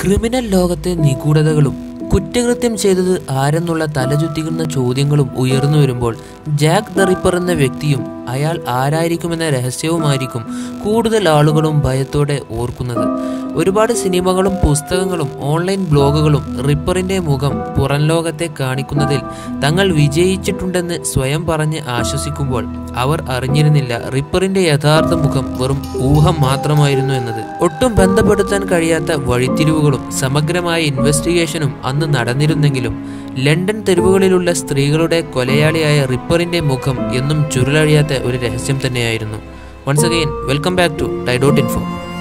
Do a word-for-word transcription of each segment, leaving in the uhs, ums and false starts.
Criminal ലോകത്തെ നിഗൂഢതകളും കുറ്റകൃത്യം ചെയ്തത് ആരെന്നുള്ള തലചുറ്റിക്കുന്ന ചോദ്യങ്ങളും ഉയർന്നു വരുമ്പോൾ ജാക്ക് ദ റിപ്പർ എന്ന വ്യക്തിയും അയാൾ ആരായിരിക്കുമെന്ന രഹസ്യവുമായിരിക്കും കൂടുതൽ ആളുകളും ഭയത്തോടെ ഓർക്കുന്നത്. ഒരുപാട് സിനിമകളും പുസ്തകങ്ങളും ഓൺലൈൻ ബ്ലോഗുകളും റിപ്പറിന്റെ മുഖം പുറം ലോകത്തെ കാണിക്കുന്നതിൽ തങ്ങൾ വിജയിച്ചിട്ടുണ്ടെന്ന് സ്വയം പറഞ്ഞ് ആശ്വസിക്കുമ്പോൾ അവർ അറിഞ്ഞിരുന്നില്ല റിപ്പറിന്റെ യഥാർത്ഥ മുഖം വെറും ഊഹം മാത്രമായിരുന്നു എന്നത്. ഒട്ടും ബന്ധപ്പെടുത്താൻ കഴിയാത്ത വഴിത്തിരിവുകളും സമഗ്രമായ ഇൻവെസ്റ്റിഗേഷനും അന്ന് നടന്നിരുന്നെങ്കിലും ലണ്ടൻ തെരുവുകളിലുള്ള സ്ത്രീകളുടെ കൊലയാളിയായ റിപ്പറിന്റെ മുഖം എന്നും ചുരുളഴിയാത്ത ഒരു രഹസ്യം തന്നെയായിരുന്നു. Once again welcome back to ടൈഡോട്ടിൻഫോ.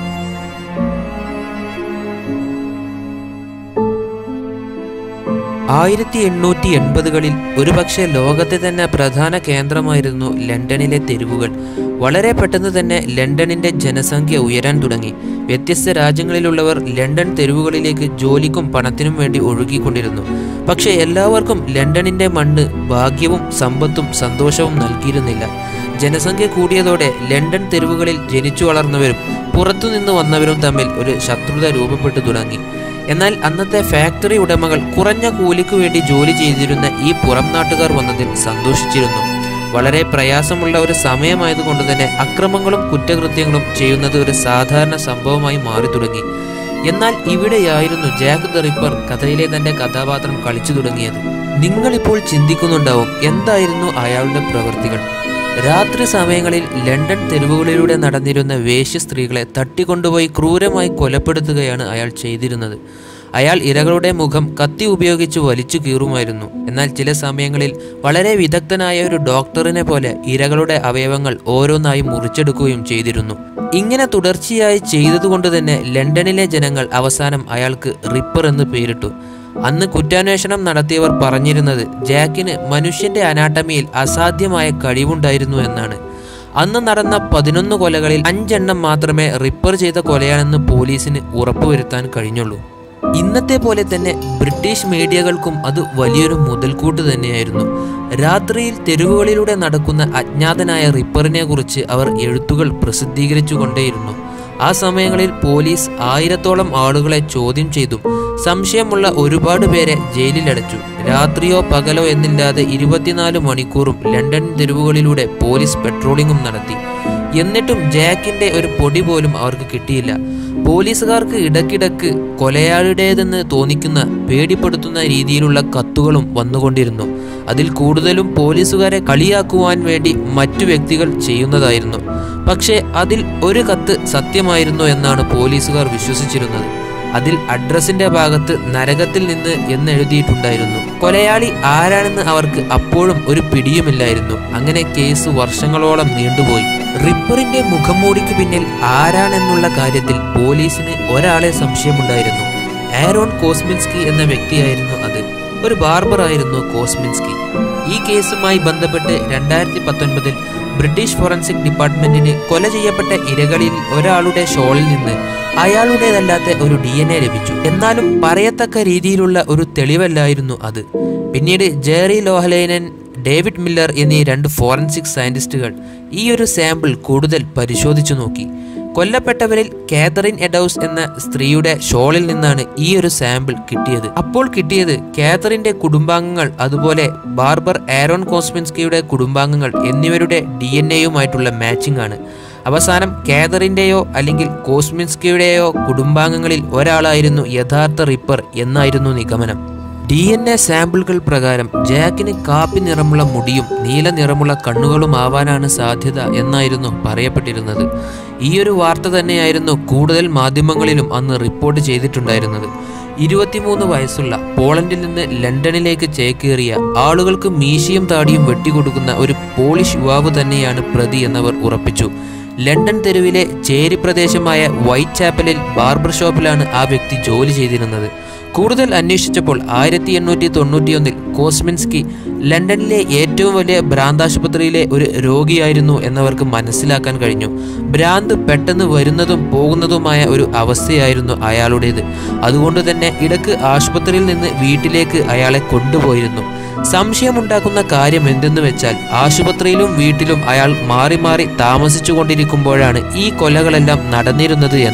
ആയിരത്തി എണ്ണൂറ്റി എൺപതുകളിൽ ഒരുപക്ഷെ ലോകത്തെ തന്നെ പ്രധാന കേന്ദ്രമായിരുന്നു ലണ്ടനിലെ തെരുവുകൾ. വളരെ പെട്ടെന്ന് തന്നെ ലണ്ടനിന്റെ ജനസംഖ്യ ഉയരാൻ തുടങ്ങി. വ്യത്യസ്ത രാജ്യങ്ങളിലുള്ളവർ ലണ്ടൻ തെരുവുകളിലേക്ക് ജോലിക്കും പണത്തിനും വേണ്ടി ഒഴുകിക്കൊണ്ടിരുന്നു. പക്ഷെ എല്ലാവർക്കും ലണ്ടനിന്റെ മണ്ണ് ഭാഗ്യവും സമ്പത്തും സന്തോഷവും നൽകിയിരുന്നില്ല. ജനസംഖ്യ കൂടിയതോടെ ലണ്ടൻ തെരുവുകളിൽ ജനിച്ചു വളർന്നവരും പുറത്തുനിന്ന് വന്നവരും തമ്മിൽ ഒരു ശത്രുത രൂപപ്പെട്ടു തുടങ്ങി. എന്നാൽ അന്നത്തെ ഫാക്ടറി ഉടമകൾ കുറഞ്ഞ കൂലിക്കു വേണ്ടി ജോലി ചെയ്തിരുന്ന ഈ പുറം നാട്ടുകാർ വന്നതിൽ സന്തോഷിച്ചിരുന്നു. വളരെ പ്രയാസമുള്ള ഒരു സമയമായതുകൊണ്ട് തന്നെ അക്രമങ്ങളും കുറ്റകൃത്യങ്ങളും ചെയ്യുന്നത് ഒരു സാധാരണ സംഭവമായി മാറി തുടങ്ങി. എന്നാൽ ഇവിടെയായിരുന്നു ജാക്ക് ദ റിപ്പർ കഥയിലെ തന്റെ കഥാപാത്രം കളിച്ചു തുടങ്ങിയത്. നിങ്ങളിപ്പോൾ ചിന്തിക്കുന്നുണ്ടാവും എന്തായിരുന്നു അയാളുടെ പ്രവൃത്തികൾ. രാത്രി സമയങ്ങളിൽ ലണ്ടൻ തെരുവുകളിലൂടെ നടന്നിരുന്ന വേശ്യ സ്ത്രീകളെ തട്ടിക്കൊണ്ടുപോയി ക്രൂരമായി കൊലപ്പെടുത്തുകയാണ് അയാൾ ചെയ്തിരുന്നത്. അയാൾ ഇരകളുടെ മുഖം കത്തി ഉപയോഗിച്ച് വലിച്ചു കീറുമായിരുന്നു. എന്നാൽ ചില സമയങ്ങളിൽ വളരെ വിദഗ്ധനായ ഒരു ഡോക്ടറിനെ പോലെ ഇരകളുടെ അവയവങ്ങൾ ഓരോന്നായി മുറിച്ചെടുക്കുകയും ചെയ്തിരുന്നു. ഇങ്ങനെ തുടർച്ചയായി ചെയ്തതുകൊണ്ട് തന്നെ ലണ്ടനിലെ ജനങ്ങൾ അവസാനം അയാൾക്ക് റിപ്പർ എന്ന് പേരിട്ടു. അന്ന് കുറ്റാന്വേഷണം നടത്തിയവർ പറഞ്ഞിരുന്നത് ജാക്കിന് മനുഷ്യന്റെ അനാട്ടമിയിൽ അസാധ്യമായ കഴിവുണ്ടായിരുന്നു എന്നാണ്. അന്ന് നടന്ന പതിനൊന്ന് കൊലകളിൽ അഞ്ചെണ്ണം മാത്രമേ റിപ്പർ ചെയ്ത കൊലയാണെന്ന് പോലീസിന് ഉറപ്പുവരുത്താൻ കഴിഞ്ഞുള്ളൂ. ഇന്നത്തെ പോലെ തന്നെ ബ്രിട്ടീഷ് മീഡിയകൾക്കും അത് വലിയൊരു മുതൽക്കൂട്ട് തന്നെയായിരുന്നു. രാത്രിയിൽ തെരുവുകളിലൂടെ നടക്കുന്ന അജ്ഞാതനായ റിപ്പറിനെ കുറിച്ച് അവർ എഴുത്തുകൾ പ്രസിദ്ധീകരിച്ചു കൊണ്ടേയിരുന്നു. ആ സമയങ്ങളിൽ പോലീസ് ആയിരത്തോളം ആളുകളെ ചോദ്യം ചെയ്തും സംശയമുള്ള ഒരുപാട് പേരെ ജയിലിലടച്ചു. രാത്രിയോ പകലോ എന്നില്ലാതെ ഇരുപത്തിനാല് മണിക്കൂറും ലണ്ടൻ തെരുവുകളിലൂടെ പോലീസ് പെട്രോളിങ്ങും നടത്തി. എന്നിട്ടും ജാക്കിന്റെ ഒരു പൊടി പോലും അവർക്ക് കിട്ടിയില്ല. പോലീസുകാർക്ക് ഇടയ്ക്കിടയ്ക്ക് കൊലയാളിയുടേതെന്ന് തോന്നിക്കുന്ന പേടിപ്പെടുത്തുന്ന രീതിയിലുള്ള കത്തുകളും വന്നുകൊണ്ടിരുന്നു. അതിൽ കൂടുതലും പോലീസുകാരെ കളിയാക്കുവാൻ വേണ്ടി മറ്റു വ്യക്തികൾ ചെയ്യുന്നതായിരുന്നു. പക്ഷേ അതിൽ ഒരു കത്ത് സത്യമായിരുന്നു എന്നാണ് പോലീസുകാർ വിശ്വസിച്ചിരുന്നത്. അതിൽ അഡ്രസ്സിന്റെ ഭാഗത്ത് നരകത്തിൽ നിന്ന് എന്നെഴുതിയിട്ടുണ്ടായിരുന്നു. കൊലയാളി ആരാണെന്ന് അവർക്ക് അപ്പോഴും ഒരു പിടിയുമില്ലായിരുന്നു. അങ്ങനെ കേസ് വർഷങ്ങളോളം നീണ്ടുപോയി. റിപ്പറിന്റെ മുഖംമൂടിക്ക് പിന്നിൽ ആരാണെന്നുള്ള കാര്യത്തിൽ പോലീസിന് ഒരാളെ സംശയമുണ്ടായിരുന്നു. ആരോൺ കോസ്മിൻസ്കി എന്ന വ്യക്തിയായിരുന്നു അത്. ഒരു ബാർബറായിരുന്നു കോസ്മിൻസ്കി. ഈ കേസുമായി ബന്ധപ്പെട്ട് രണ്ടായിരത്തി പത്തൊൻപതിൽ ബ്രിട്ടീഷ് ഫോറൻസിക് ഡിപ്പാർട്ട്മെന്റിന് കൊല ചെയ്യപ്പെട്ട ഇരകളിൽ ഒരാളുടെ ഷോളിൽ നിന്ന് അയാളുടേതല്ലാത്ത ഒരു ഡി എൻ എ ലഭിച്ചു. എന്നാലും പറയത്തക്ക രീതിയിലുള്ള ഒരു തെളിവല്ലായിരുന്നു അത്. പിന്നീട് ജെറി ലോഹലൈനൻ, ഡേവിഡ് മില്ലർ എന്നീ രണ്ട് ഫോറൻസിക് സയന്റിസ്റ്റുകൾ ഈ ഒരു സാമ്പിൾ കൂടുതൽ പരിശോധിച്ചു നോക്കി. കൊല്ലപ്പെട്ടവരിൽ കാതറിൻ എഡൌസ് എന്ന സ്ത്രീയുടെ ഷോളിൽ നിന്നാണ് ഈ ഒരു സാമ്പിൾ കിട്ടിയത്. അപ്പോൾ കിട്ടിയത് കാതറിന്റെ കുടുംബാംഗങ്ങൾ അതുപോലെ ബാർബർ ആരോൺ കോസ്മിൻസ്കിയുടെ കുടുംബാംഗങ്ങൾ എന്നിവരുടെ ഡി എൻ എയുമായിട്ടുള്ള മാച്ചിങ് ആണ്. അവസാനം കാതറിന്റെയോ അല്ലെങ്കിൽ കോസ്മിൻസ്കിയുടെയോ കുടുംബാംഗങ്ങളിൽ ഒരാളായിരുന്നു യഥാർത്ഥ റിപ്പർ എന്നായിരുന്നു നിഗമനം. ഡി എൻ എ സാമ്പിളുകൾ പ്രകാരം ജാക്കിന് കാപ്പി നിറമുള്ള മുടിയും നീല നിറമുള്ള കണ്ണുകളും ആവാനാണ് സാധ്യത എന്നായിരുന്നു പറയപ്പെട്ടിരുന്നത്. ഈ ഒരു വാർത്ത തന്നെയായിരുന്നു കൂടുതൽ മാധ്യമങ്ങളിലും അന്ന് റിപ്പോർട്ട് ചെയ്തിട്ടുണ്ടായിരുന്നത്. ഇരുപത്തിമൂന്ന് വയസ്സുള്ള പോളണ്ടിൽ നിന്ന് ലണ്ടനിലേക്ക് ചേക്കേറിയ ആളുകൾക്ക് മീശയും താടിയും വെട്ടിക്കൊടുക്കുന്ന ഒരു പോളിഷ് യുവാവ് തന്നെയാണ് പ്രതി എന്നവർ ഉറപ്പിച്ചു. ലണ്ടൻ തെരുവിലെ ചേരി പ്രദേശമായ വൈറ്റ് ചാപ്പലിൽ ബാർബർ ഷോപ്പിലാണ് ആ വ്യക്തി ജോലി ചെയ്തിരുന്നത്. കൂടുതൽ അന്വേഷിച്ചപ്പോൾ ആയിരത്തി എണ്ണൂറ്റി തൊണ്ണൂറ്റിയൊന്നിൽ കോസ്മിൻസ്കി ലണ്ടനിലെ ഏറ്റവും വലിയ ഭ്രാന്താശുപത്രിയിലെ ഒരു രോഗിയായിരുന്നു എന്നവർക്ക് മനസ്സിലാക്കാൻ കഴിഞ്ഞു. ഭ്രാന്ത് പെട്ടെന്ന് വരുന്നതും പോകുന്നതുമായ ഒരു അവസ്ഥയായിരുന്നു അയാളുടേത്. അതുകൊണ്ട് തന്നെ ഇടയ്ക്ക് ആശുപത്രിയിൽ നിന്ന് വീട്ടിലേക്ക് അയാളെ കൊണ്ടുപോയിരുന്നു. സംശയമുണ്ടാക്കുന്ന കാര്യം എന്തെന്ന് വെച്ചാൽ ആശുപത്രിയിലും വീട്ടിലും അയാൾ മാറി മാറി താമസിച്ചു കൊണ്ടിരിക്കുമ്പോഴാണ് ഈ കൊലകളെല്ലാം നടന്നിരുന്നത് എന്നാണ്.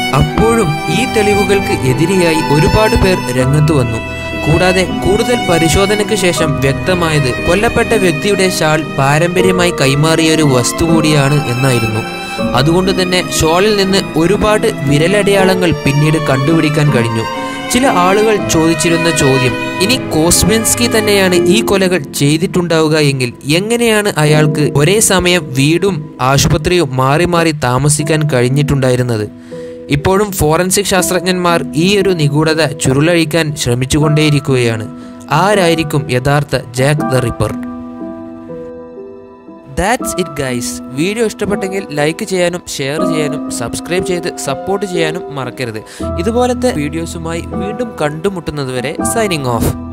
അപ്പോഴും ഈ തെളിവുകൾക്ക് എതിരെയായി ഒരുപാട് പേർ രംഗത്തു വന്നു. കൂടാതെ കൂടുതൽ പരിശോധനയ്ക്ക് ശേഷം വ്യക്തമായത് കൊല്ലപ്പെട്ട വ്യക്തിയുടെ ഷാൾ പാരമ്പര്യമായി കൈമാറിയ ഒരു വസ്തു കൂടിയാണ് എന്നായിരുന്നു. അതുകൊണ്ട് തന്നെ ഷോളിൽ നിന്ന് ഒരുപാട് വിരലടയാളങ്ങൾ പിന്നീട് കണ്ടുപിടിക്കാൻ കഴിഞ്ഞു. ചില ആളുകൾ ചോദിച്ചിരുന്ന ചോദ്യം, ഇനി കോസ്മിൻസ്കി തന്നെയാണ് ഈ കൊലകൾ ചെയ്തിട്ടുണ്ടാവുക എങ്കിൽ എങ്ങനെയാണ് അയാൾക്ക് ഒരേ സമയം വീടും ആശുപത്രിയും മാറി മാറി താമസിക്കാൻ കഴിഞ്ഞിട്ടുണ്ടായിരുന്നത്? ഇപ്പോഴും ഫോറൻസിക് ശാസ്ത്രജ്ഞന്മാർ ഈ ഒരു നിഗൂഢത ചുരുളഴിക്കാൻ ശ്രമിച്ചുകൊണ്ടേയിരിക്കുകയാണ്. ആരായിരിക്കും യഥാർത്ഥ Jack the Ripper? That's it guys. Video ഇഷ്ടപ്പെട്ടെങ്കിൽ ലൈക്ക് ചെയ്യാനും ഷെയർ ചെയ്യാനും സബ്സ്ക്രൈബ് ചെയ്ത് സപ്പോർട്ട് ചെയ്യാനും മറക്കരുത്. ഇതുപോലത്തെ വീഡിയോസുമായി വീണ്ടും കണ്ടുമുട്ടുന്നതുവരെ സൈനിങ് ഓഫ്.